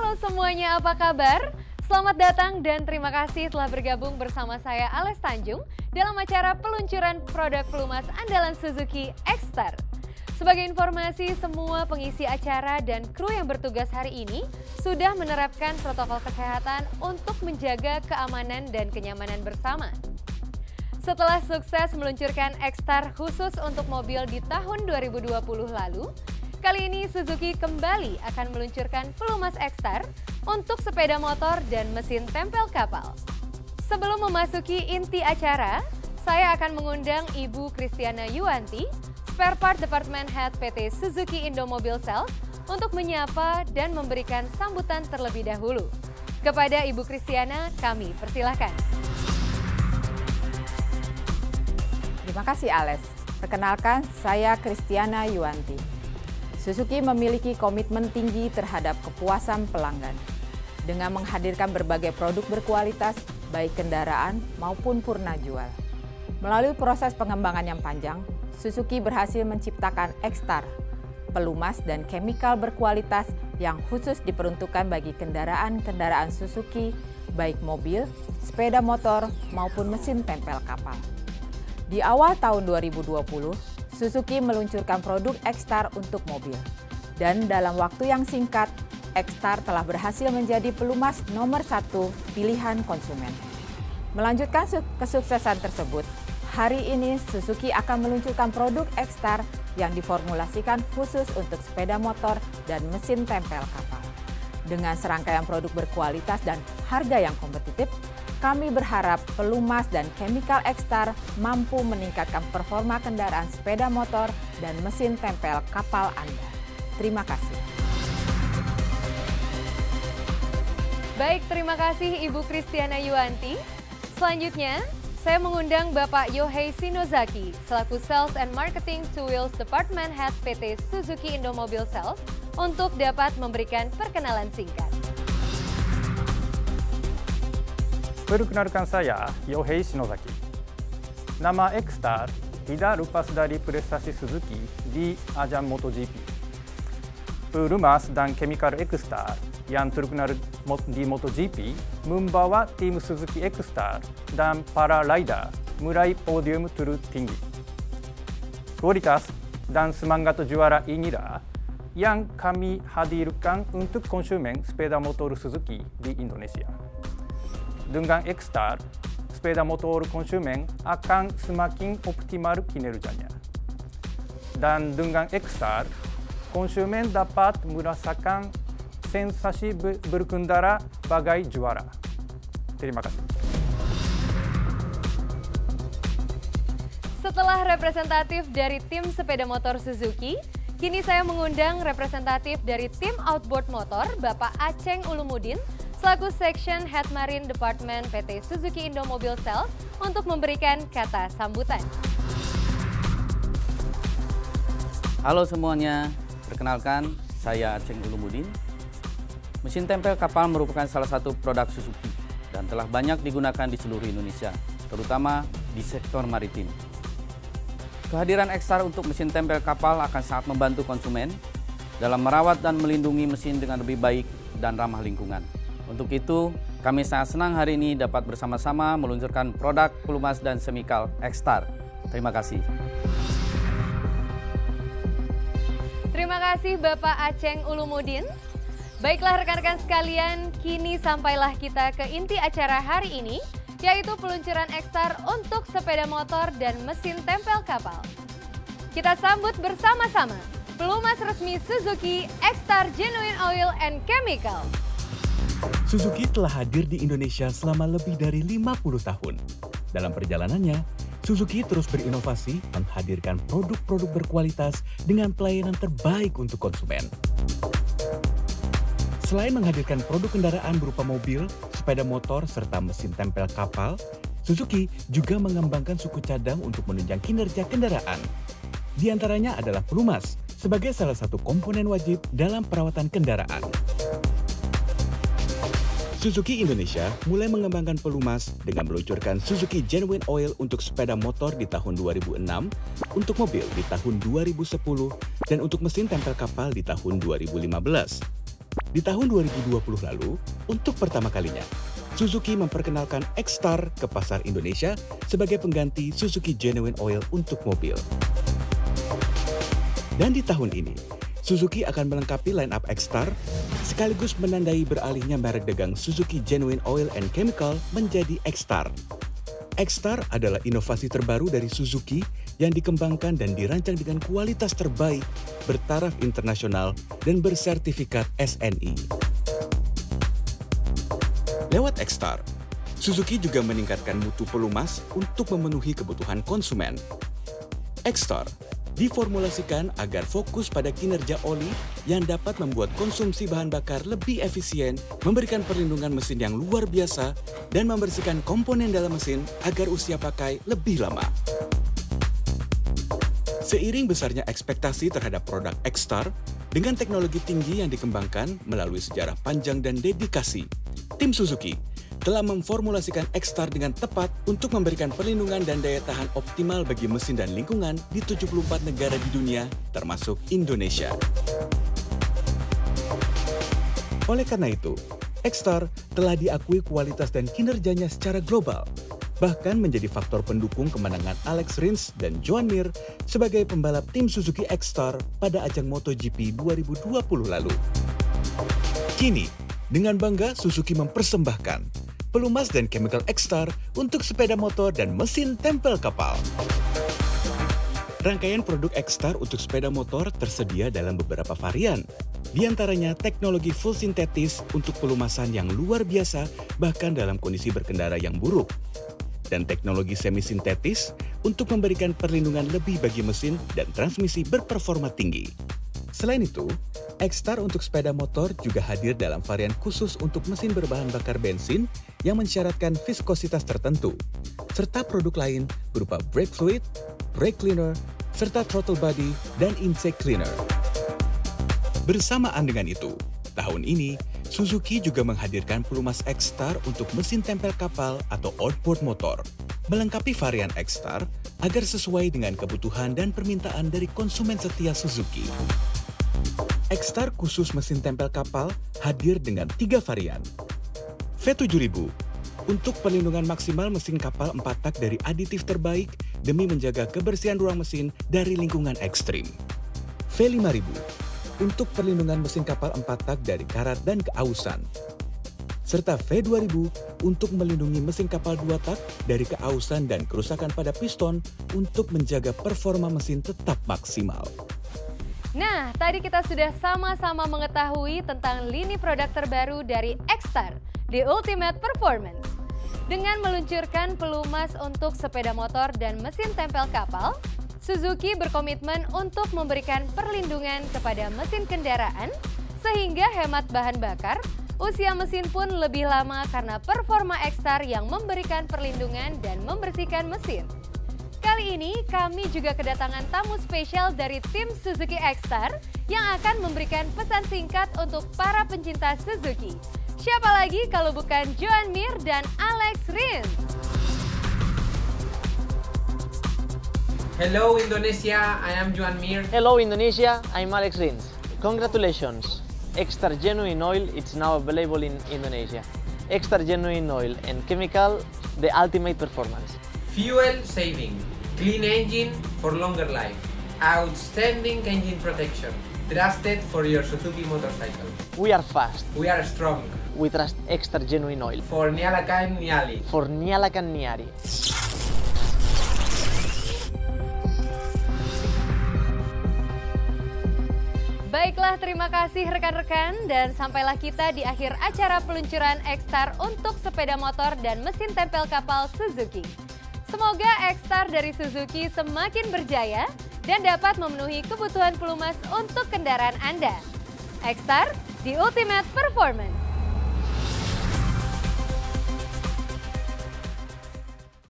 Halo semuanya, apa kabar? Selamat datang dan terima kasih telah bergabung bersama saya Ales Tanjung dalam acara peluncuran produk pelumas andalan Suzuki X-Star. Sebagai informasi, semua pengisi acara dan kru yang bertugas hari ini sudah menerapkan protokol kesehatan untuk menjaga keamanan dan kenyamanan bersama. Setelah sukses meluncurkan X-Star khusus untuk mobil di tahun 2020 lalu, kali ini Suzuki kembali akan meluncurkan pelumas X-Star untuk sepeda motor dan mesin tempel kapal. Sebelum memasuki inti acara, saya akan mengundang Ibu Kristiana Yuwanti, Spare Part Department Head PT Suzuki Indomobil Sales, untuk menyapa dan memberikan sambutan terlebih dahulu. Kepada Ibu Kristiana, kami persilahkan. Terima kasih Ales. Perkenalkan, saya Kristiana Yuwanti. Suzuki memiliki komitmen tinggi terhadap kepuasan pelanggan dengan menghadirkan berbagai produk berkualitas, baik kendaraan maupun purna jual. Melalui proses pengembangan yang panjang, Suzuki berhasil menciptakan X-Star, pelumas dan chemical berkualitas yang khusus diperuntukkan bagi kendaraan-kendaraan Suzuki, baik mobil, sepeda motor, maupun mesin tempel kapal. Di awal tahun 2020, Suzuki meluncurkan produk X-Star untuk mobil. Dan dalam waktu yang singkat, X-Star telah berhasil menjadi pelumas nomor 1 pilihan konsumen. Melanjutkan kesuksesan tersebut, hari ini Suzuki akan meluncurkan produk X-Star yang diformulasikan khusus untuk sepeda motor dan mesin tempel kapal. Dengan serangkaian produk berkualitas dan harga yang kompetitif, kami berharap pelumas dan chemical X-Star mampu meningkatkan performa kendaraan sepeda motor dan mesin tempel kapal Anda. Terima kasih. Baik, terima kasih Ibu Kristiana Yuwanti. Selanjutnya, saya mengundang Bapak Yohei Shinozaki selaku Sales and Marketing Two Wheels Department Head PT Suzuki Indomobil Sales untuk dapat memberikan perkenalan singkat. Perkenalkan saya Yohei Shinozaki. Nama X-Star tidak lepas dari prestasi Suzuki di ajang MotoGP. Pelumas dan chemical X-Star yang terkenal di MotoGP membawa tim Suzuki X-Star dan para rider meraih podium tertinggi. Kualitas dan semangat juara inilah yang kami hadirkan untuk konsumen sepeda motor Suzuki di Indonesia. Dengan X-Star, sepeda motor konsumen akan semakin optimal kinerjanya. Dan dengan X-Star, konsumen dapat merasakan sensasi berkendara bagai juara. Terima kasih. Setelah representatif dari tim sepeda motor Suzuki, kini saya mengundang representatif dari tim outboard motor, Bapak Aceng Ulumudin, selaku Section Head Marine Department PT Suzuki Indomobil Sales untuk memberikan kata sambutan. Halo semuanya, perkenalkan saya Aceng Ulumudin. Mesin tempel kapal merupakan salah satu produk Suzuki dan telah banyak digunakan di seluruh Indonesia, terutama di sektor maritim. Kehadiran X-Star untuk mesin tempel kapal akan sangat membantu konsumen dalam merawat dan melindungi mesin dengan lebih baik dan ramah lingkungan. Untuk itu, kami sangat senang hari ini dapat bersama-sama meluncurkan produk pelumas dan chemical X-Star. Terima kasih. Terima kasih Bapak Aceng Ulumudin. Baiklah rekan-rekan sekalian, kini sampailah kita ke inti acara hari ini, yaitu peluncuran X-Star untuk sepeda motor dan mesin tempel kapal. Kita sambut bersama-sama pelumas resmi Suzuki X-Star Genuine Oil and Chemical. Suzuki telah hadir di Indonesia selama lebih dari 50 tahun. Dalam perjalanannya, Suzuki terus berinovasi menghadirkan produk-produk berkualitas dengan pelayanan terbaik untuk konsumen. Selain menghadirkan produk kendaraan berupa mobil, sepeda motor, serta mesin tempel kapal, Suzuki juga mengembangkan suku cadang untuk menunjang kinerja kendaraan. Di antaranya adalah pelumas, sebagai salah satu komponen wajib dalam perawatan kendaraan. Suzuki Indonesia mulai mengembangkan pelumas dengan meluncurkan Suzuki Genuine Oil untuk sepeda motor di tahun 2006, untuk mobil di tahun 2010, dan untuk mesin tempel kapal di tahun 2015. Di tahun 2020 lalu, untuk pertama kalinya, Suzuki memperkenalkan X-Star ke pasar Indonesia sebagai pengganti Suzuki Genuine Oil untuk mobil. Dan di tahun ini, Suzuki akan melengkapi line-up X-Star sekaligus menandai beralihnya merek dagang Suzuki Genuine Oil and Chemical menjadi X-Star. X-Star adalah inovasi terbaru dari Suzuki yang dikembangkan dan dirancang dengan kualitas terbaik, bertaraf internasional, dan bersertifikat SNI. Lewat X-Star, Suzuki juga meningkatkan mutu pelumas untuk memenuhi kebutuhan konsumen. X-Star diformulasikan agar fokus pada kinerja oli yang dapat membuat konsumsi bahan bakar lebih efisien, memberikan perlindungan mesin yang luar biasa, dan membersihkan komponen dalam mesin agar usia pakai lebih lama. Seiring besarnya ekspektasi terhadap produk X-Star, dengan teknologi tinggi yang dikembangkan melalui sejarah panjang dan dedikasi, tim Suzuki telah memformulasikan X-Star dengan tepat untuk memberikan perlindungan dan daya tahan optimal bagi mesin dan lingkungan di 74 negara di dunia, termasuk Indonesia. Oleh karena itu, X-Star telah diakui kualitas dan kinerjanya secara global, bahkan menjadi faktor pendukung kemenangan Alex Rins dan Joan Mir sebagai pembalap tim Suzuki X-Star pada ajang MotoGP 2020 lalu. Kini, dengan bangga Suzuki mempersembahkan pelumas dan chemical X-Star untuk sepeda motor dan mesin tempel kapal. Rangkaian produk X-Star untuk sepeda motor tersedia dalam beberapa varian. Di antaranya teknologi full sintetis untuk pelumasan yang luar biasa bahkan dalam kondisi berkendara yang buruk. Dan teknologi semi-sintetis untuk memberikan perlindungan lebih bagi mesin dan transmisi berperforma tinggi. Selain itu, X-Star untuk sepeda motor juga hadir dalam varian khusus untuk mesin berbahan bakar bensin yang mensyaratkan viskositas tertentu, serta produk lain berupa brake fluid, brake cleaner, serta throttle body dan intake cleaner. Bersamaan dengan itu, tahun ini Suzuki juga menghadirkan pelumas X-Star untuk mesin tempel kapal atau outboard motor, melengkapi varian X-Star agar sesuai dengan kebutuhan dan permintaan dari konsumen setia Suzuki. X-Star khusus mesin tempel kapal hadir dengan 3 varian. V7000 untuk perlindungan maksimal mesin kapal 4 tak dari aditif terbaik demi menjaga kebersihan ruang mesin dari lingkungan ekstrim. V5000 untuk perlindungan mesin kapal 4 tak dari karat dan keausan. Serta V2000 untuk melindungi mesin kapal 2 tak dari keausan dan kerusakan pada piston untuk menjaga performa mesin tetap maksimal. Nah, tadi kita sudah sama-sama mengetahui tentang lini produk terbaru dari X-Star, The Ultimate Performance. Dengan meluncurkan pelumas untuk sepeda motor dan mesin tempel kapal, Suzuki berkomitmen untuk memberikan perlindungan kepada mesin kendaraan sehingga hemat bahan bakar, usia mesin pun lebih lama karena performa X-Star yang memberikan perlindungan dan membersihkan mesin. Kali ini kami juga kedatangan tamu spesial dari tim Suzuki X-Star yang akan memberikan pesan singkat untuk para pencinta Suzuki. Siapa lagi kalau bukan Joan Mir dan Alex Rins. Hello Indonesia, I am Joan Mir. Hello Indonesia, I'm Alex Rins. Congratulations, X-Star Genuine Oil is now available in Indonesia. X-Star Genuine Oil and Chemical, the ultimate performance. Fuel saving, clean engine for longer life, outstanding engine protection, trusted for your Suzuki motorcycle. We are fast. We are strong. We trust X-Star Genuine Oil. For Nyalakan Nyali. For Nyalakan Nyari. Baiklah, terima kasih rekan-rekan dan sampailah kita di akhir acara peluncuran X-Star untuk sepeda motor dan mesin tempel kapal Suzuki. Semoga X-Star dari Suzuki semakin berjaya dan dapat memenuhi kebutuhan pelumas untuk kendaraan Anda. X-Star, the ultimate performance.